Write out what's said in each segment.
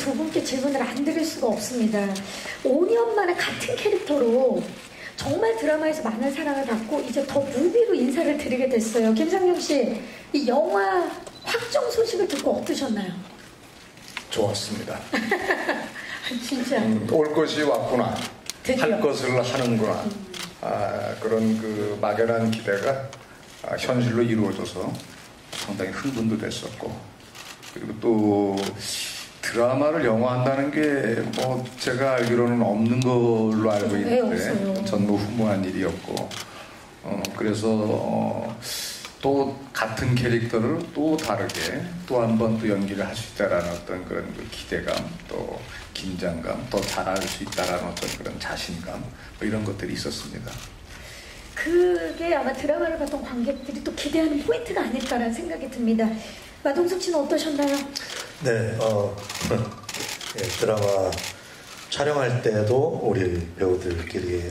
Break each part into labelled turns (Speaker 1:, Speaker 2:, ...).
Speaker 1: 두 분께 질문을 안 드릴 수가 없습니다. 5년 만에 같은 캐릭터로 정말 드라마에서 많은 사랑을 받고 이제 더 무비로 인사를 드리게 됐어요. 김상중 씨, 이 영화 확정 소식을 듣고 어떠셨나요?
Speaker 2: 좋았습니다.
Speaker 1: 진짜.
Speaker 2: 올 것이 왔구나.
Speaker 1: 드디어.
Speaker 2: 할 것을 하는구나. 그런 그 막연한 기대가 현실로 이루어져서 상당히 흥분도 됐었고, 그리고 또 드라마를 영화한다는 게 뭐 제가 알기로는 없는 걸로 알고 있는데 전무후무한 일이었고, 그래서 또 같은 캐릭터를 또 다르게 또 한 번 또 연기를 할 수 있다라는 어떤 그런 그 기대감, 또 긴장감, 더 잘할 수 있다라는 어떤 그런 자신감, 뭐 이런 것들이 있었습니다.
Speaker 1: 그게 아마 드라마를 봤던 관객들이 또 기대하는 포인트가 아닐까라는 생각이 듭니다. 마동석 씨는 어떠셨나요?
Speaker 3: 네, 예, 드라마 촬영할 때도 우리 배우들끼리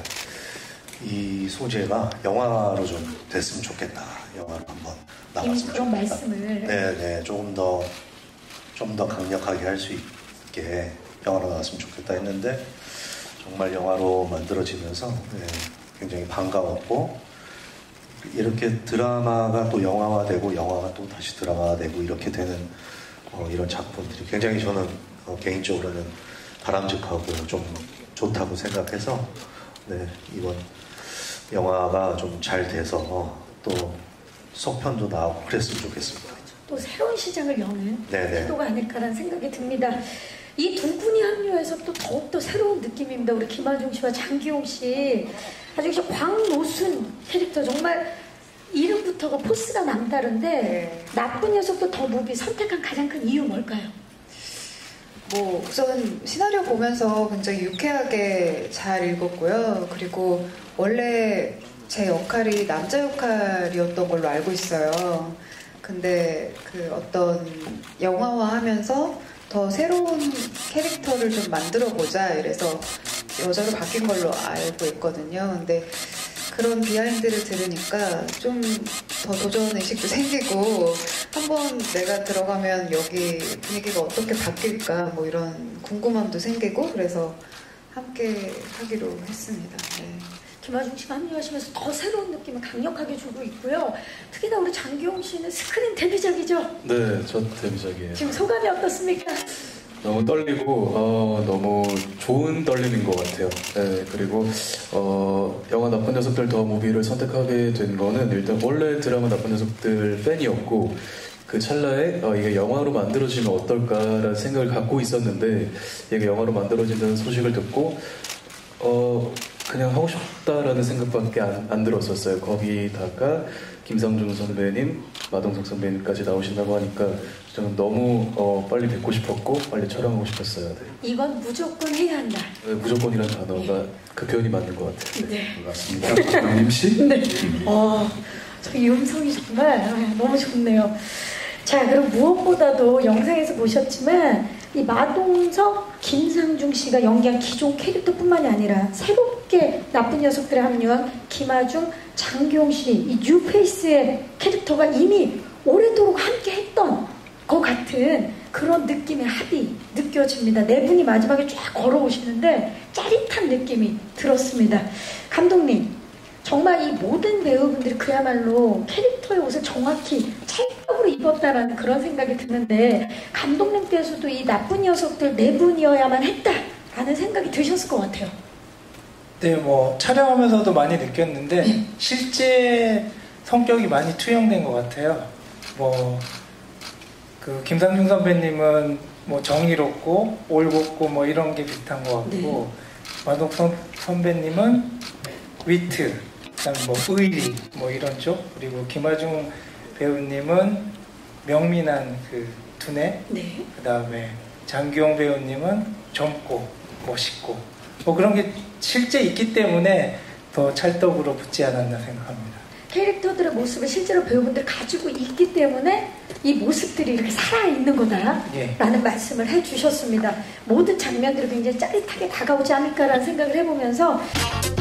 Speaker 3: 이 소재가 영화로 좀 됐으면 좋겠다. 영화로 한번 나왔으면
Speaker 1: 그런
Speaker 3: 좋겠다.
Speaker 1: 말씀을.
Speaker 3: 네, 좀 더 강력하게 할 수 있게 영화로 나왔으면 좋겠다 했는데 정말 영화로 만들어지면서 굉장히 반가웠고, 이렇게 드라마가 또 영화화되고 영화가 또 다시 드라마화되고 이렇게 되는 이런 작품들이 굉장히 저는 개인적으로는 바람직하고 좀 좋다고 생각해서 이번 영화가 좀 잘 돼서 또 속편도 나오고 그랬으면 좋겠습니다.
Speaker 1: 또 새로운 시장을 여는
Speaker 3: 네네.
Speaker 1: 시도가 아닐까라는 생각이 듭니다. 이 두 분이 합류해서 또 더욱더 새로운 느낌입니다. 우리 김하중 씨와 장기용 씨. 아주 광노순 캐릭터, 정말 이름부터가 포스가 남다른데 나쁜 녀석도 더 무비 선택한 가장 큰 이유 뭘까요?
Speaker 4: 뭐 우선 시나리오 보면서 굉장히 유쾌하게 잘 읽었고요. 그리고 원래 제 역할이 남자 역할이었던 걸로 알고 있어요. 근데 그 어떤 영화화하면서 더 새로운 캐릭터를 좀 만들어보자 이래서 여자로 바뀐 걸로 알고 있거든요. 근데 그런 비하인드를 들으니까 좀 더 도전의식도 생기고, 한번 내가 들어가면 여기 분위기가 어떻게 바뀔까 뭐 이런 궁금함도 생기고, 그래서 함께 하기로 했습니다. 네.
Speaker 1: 김하중 씨가 합류하시면서 더 새로운 느낌을 강력하게 주고 있고요. 특히나 우리 장기용 씨는 스크린 데뷔작이죠?
Speaker 5: 네, 첫 데뷔작이에요.
Speaker 1: 지금 소감이 어떻습니까?
Speaker 5: 너무 떨리고 너무 좋은 떨림인 것 같아요. 네, 그리고 영화 나쁜 녀석들 더 무비를 선택하게 된 거는 일단 원래 드라마 나쁜 녀석들 팬이었고, 그 찰나에 이게 영화로 만들어지면 어떨까라는 생각을 갖고 있었는데, 이게 영화로 만들어진다는 소식을 듣고 그냥 하고 싶다라는 생각밖에 안 들었었어요. 거기다가 김상중 선배님, 마동석 선배님까지 나오신다고 하니까 저는 너무 빨리 뵙고 싶었고 빨리 촬영하고 싶었어요. 네.
Speaker 1: 이건 무조건 해야 한다.
Speaker 5: 네, 무조건이라는 단어가 그 표현이 맞는 것 같아요.
Speaker 1: 네.
Speaker 2: 맞습니다. 장님 씨?
Speaker 1: 네. 저이 음성이 정말 너무 좋네요. 자, 그럼 무엇보다도 영상에서 보셨지만 이 마동석, 김상중 씨가 연기한 기존 캐릭터뿐만이 아니라 새롭게 나쁜 녀석들에 합류한 김하중, 장기용 씨, 이 뉴페이스의 캐릭터가 이미 오래도록 함께 했던 것 같은 그런 느낌의 합이 느껴집니다. 네 분이 마지막에 쫙 걸어오시는데 짜릿한 느낌이 들었습니다. 감독님, 정말 이 모든 배우분들이 그야말로 캐릭터의 옷을 정확히 찰떡으로 입었다라는 그런 생각이 드는데, 감독님께서도 이 나쁜 녀석들 네 분이어야만 했다라는 생각이 드셨을 것 같아요.
Speaker 6: 네, 뭐 촬영하면서도 많이 느꼈는데 실제 성격이 많이 투영된 것 같아요. 뭐 그 김상중 선배님은 뭐 정의롭고 올곧고 뭐 이런 게 비슷한 것 같고, 마동석 선배님은 위트, 그다음에 뭐 의리 뭐 이런 쪽, 그리고 김하중 배우님은 명민한 그 두뇌, 그다음에 장기용 배우님은 젊고 멋있고 뭐 그런 게 실제 있기 때문에 더 찰떡으로 붙지 않았나 생각합니다.
Speaker 1: 캐릭터들의 모습을 실제로 배우분들이 가지고 있기 때문에 이 모습들이 이렇게 살아있는 거다라는 말씀을 해주셨습니다. 모든 장면들이 굉장히 짜릿하게 다가오지 않을까라는 생각을 해보면서